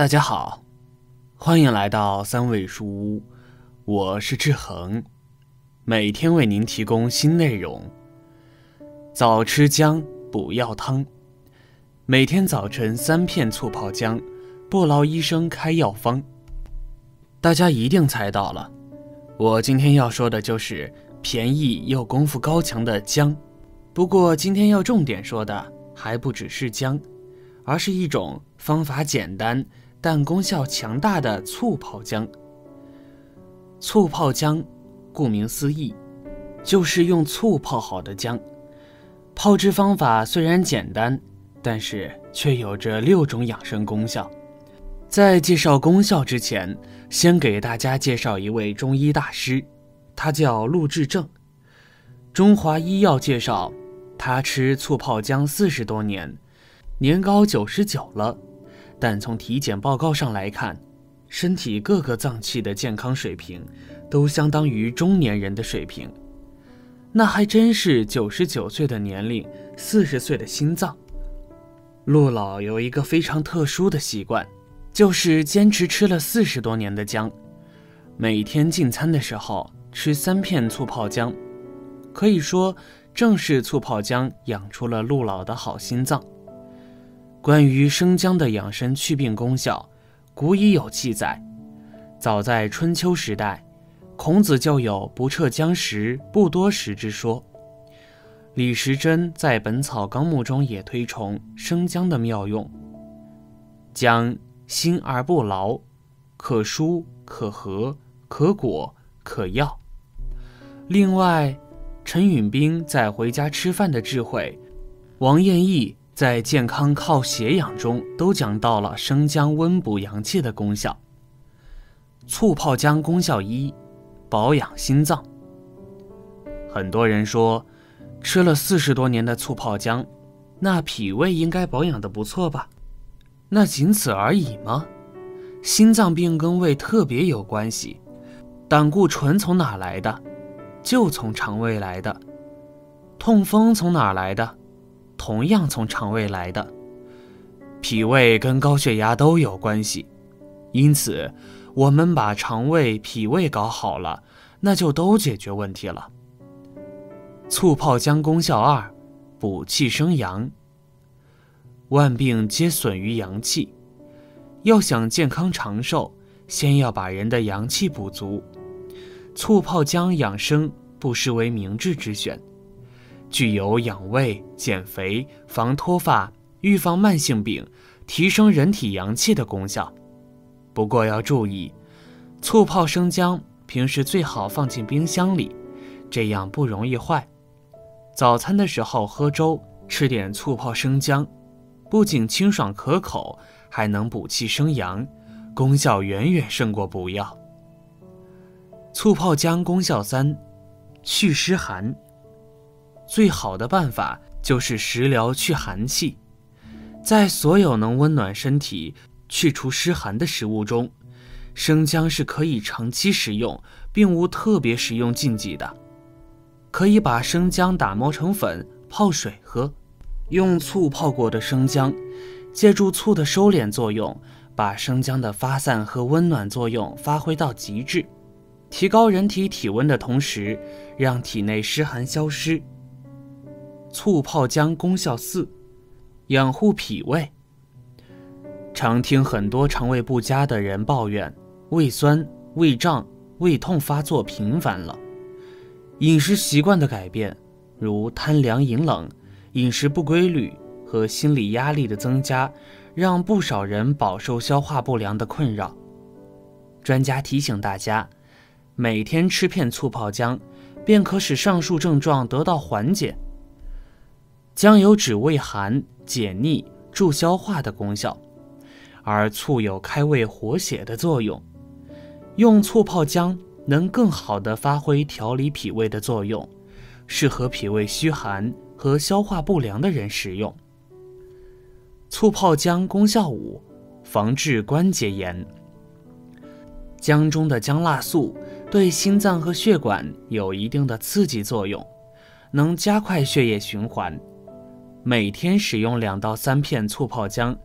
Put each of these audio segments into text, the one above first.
大家好，欢迎来到三味书屋，我是志恒，每天为您提供新内容。早吃姜补药汤，每天早晨3片醋泡姜，不劳医生开药方。大家一定猜到了，我今天要说的就是便宜又功夫高强的姜。不过今天要重点说的还不只是姜，而是一种方法简单但功效强大的醋泡姜。醋泡姜顾名思义，就是用醋泡好的姜。泡制方法虽然简单，但是却有着6种养生功效。在介绍功效之前，先给大家介绍一位中医大师，他叫陆志正。中华医药介绍，他吃醋泡姜40多年，年高99了，但从体检报告上来看，身体各个脏器的健康水平都相当于中年人的水平。那还真是99岁的年龄，40岁的心脏。陆老有一个非常特殊的习惯，就是坚持吃了40多年的姜，每天进餐的时候吃3片醋泡姜。可以说正是醋泡姜养出了陆老的好心脏。关于生姜的养生祛病功效，古已有记载。早在春秋时代，孔子就有不撤姜食不多食之说。李时珍在《本草纲目》中也推崇生姜的妙用。姜辛而不劳，可疏可和可果可药。另外，陈允彬在《回家吃饭的智慧》，王彦义在《健康靠血养》中都讲到了生姜温补阳气的功效。醋泡姜功效1，保养心脏。很多人说，吃了40多年的醋泡姜，那脾胃应该保养得不错吧？那仅此而已吗？心脏病跟胃特别有关系。胆固醇从哪来的？就从肠胃来的。痛风从哪来的？同样从肠胃来的。脾胃跟高血压都有关系，因此我们把肠胃、脾胃搞好了，那就都解决问题了。醋泡姜功效2，补气生阳。万病皆损于阳气，要想健康长寿，先要把人的阳气补足。醋泡姜养生不失为明智之选，具有养胃、减肥、防脱发、预防慢性病、提升人体阳气的功效。不过要注意，醋泡生姜平时最好放进冰箱里，这样不容易坏。早餐的时候喝粥，吃点醋泡生姜，不仅清爽可口，还能补气生阳，功效远远胜过补药。醋泡姜功效3，祛湿寒。最好的办法就是食疗去寒气。在所有能温暖身体、去除湿寒的食物中，生姜是可以长期食用，并无特别食用禁忌的。可以把生姜打磨成粉，泡水喝。用醋泡过的生姜，借助醋的收敛作用，把生姜的发散和温暖作用发挥到极致，提高人体体温的同时，让体内湿寒消失。醋泡姜功效4，养护脾胃。常听很多肠胃不佳的人抱怨胃酸、胃胀、胃痛发作频繁了。饮食习惯的改变，如贪凉饮冷、饮食不规律和心理压力的增加，让不少人饱受消化不良的困扰。专家提醒大家，每天吃片醋泡姜，便可使上述症状得到缓解。姜有止胃寒、解腻、助消化的功效，而醋有开胃活血的作用。用醋泡姜能更好地发挥调理脾胃的作用，适合脾胃虚寒和消化不良的人食用。醋泡姜功效5，防治关节炎。姜中的姜辣素对心脏和血管有一定的刺激作用，能加快血液循环。每天使用2到3片醋泡姜，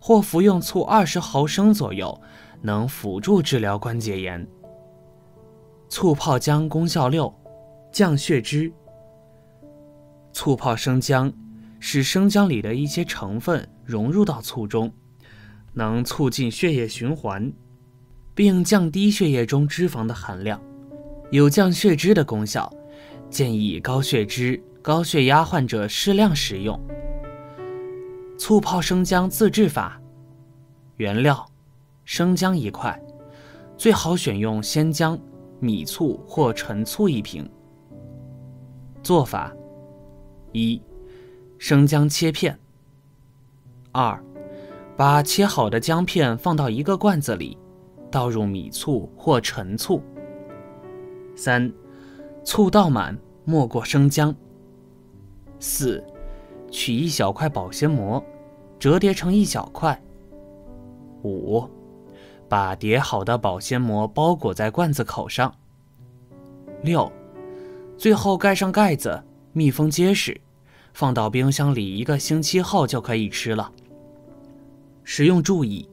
或服用醋20毫升左右，能辅助治疗关节炎。醋泡姜功效6，降血脂。醋泡生姜，使生姜里的一些成分融入到醋中，能促进血液循环，并降低血液中脂肪的含量，有降血脂的功效，建议高血脂、高血压患者适量食用。醋泡生姜自制法：原料：生姜1块，最好选用鲜姜、米醋或陈醋1瓶。做法：1. 生姜切片。2. 把切好的姜片放到一个罐子里，倒入米醋或陈醋。3. 醋倒满，没过生姜。4. 取一小块保鲜膜，折叠成一小块。5. 把叠好的保鲜膜包裹在罐子口上。6. 最后盖上盖子，密封结实，放到冰箱里1个星期后就可以吃了。食用注意：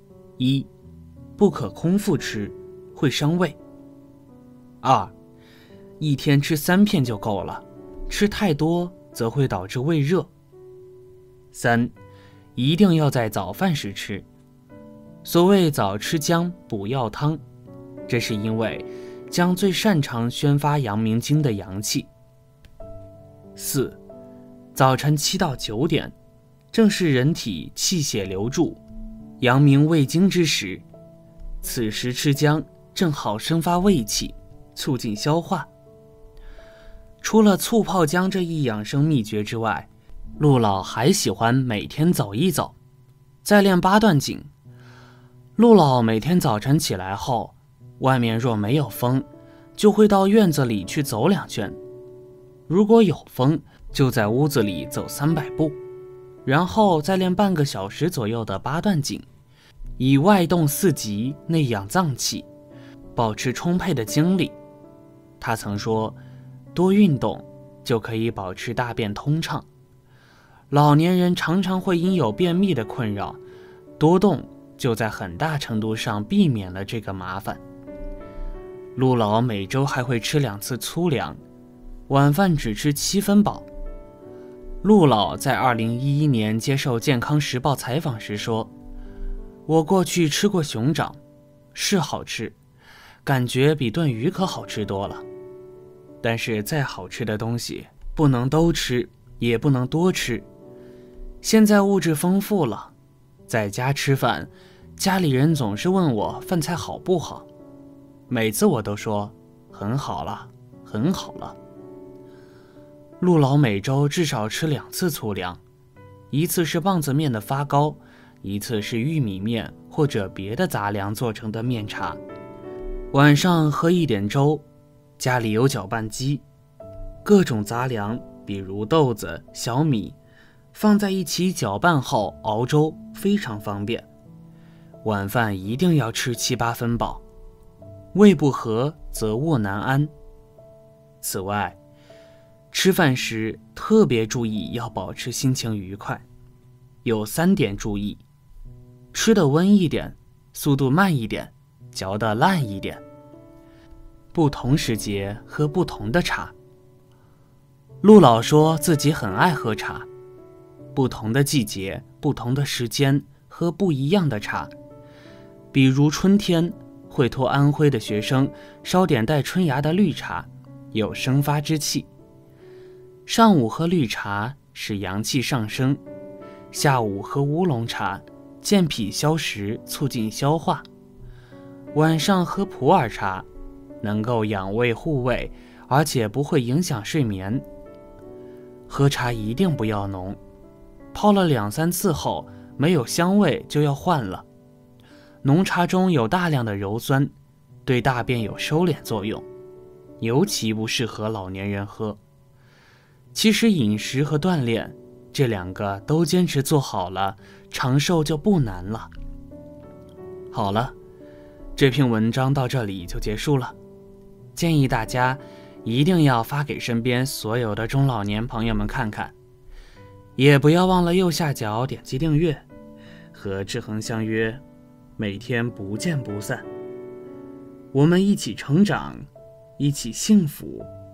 1. 不可空腹吃，会伤胃。2. 一天吃3片就够了，吃太多则会导致胃热。3. 一定要在早饭时吃。所谓早吃姜补药汤，这是因为姜最擅长宣发阳明经的阳气。4. 早晨7到9点，正是人体气血流注、阳明胃经之时，此时吃姜正好生发胃气，促进消化。除了醋泡姜这一养生秘诀之外，陆老还喜欢每天走一走，再练8段锦。陆老每天早晨起来后，外面若没有风，就会到院子里去走2圈，如果有风，就在屋子里走300步，然后再练半个小时左右的8段锦，以外动4极，内养脏器，保持充沛的精力。他曾说，多运动就可以保持大便通畅。老年人常常会因有便秘的困扰，多动就在很大程度上避免了这个麻烦。陆老每周还会吃2次粗粮，晚饭只吃7分饱。陆老在2011年接受《健康时报》采访时说，我过去吃过熊掌，是好吃，感觉比炖鱼可好吃多了。但是再好吃的东西，不能都吃，也不能多吃。现在物质丰富了，在家吃饭，家里人总是问我饭菜好不好，每次我都说很好了，很好了。陆老每周至少吃2次粗粮，一次是棒子面的发糕，一次是玉米面或者别的杂粮做成的面茶。晚上喝一点粥，家里有搅拌机，各种杂粮，比如豆子、小米，放在一起搅拌后熬粥，非常方便。晚饭一定要吃7、8分饱，胃不和则卧难安。此外，吃饭时特别注意要保持心情愉快，有3点注意：吃得温一点，速度慢一点，嚼得烂一点。不同时节喝不同的茶。陆老说自己很爱喝茶，不同的季节、不同的时间喝不一样的茶。比如春天会托安徽的学生烧点带春芽的绿茶，有生发之气。上午喝绿茶使阳气上升，下午喝乌龙茶健脾消食，促进消化。晚上喝普洱茶，能够养胃护胃，而且不会影响睡眠。喝茶一定不要浓，泡了2、3次后没有香味就要换了。浓茶中有大量的鞣酸，对大便有收敛作用，尤其不适合老年人喝。其实饮食和锻炼这2个都坚持做好了，长寿就不难了。好了，这篇文章到这里就结束了。建议大家一定要发给身边所有的中老年朋友们看看，也不要忘了右下角点击订阅， 和志恒相约，每天不见不散。我们一起成长，一起幸福，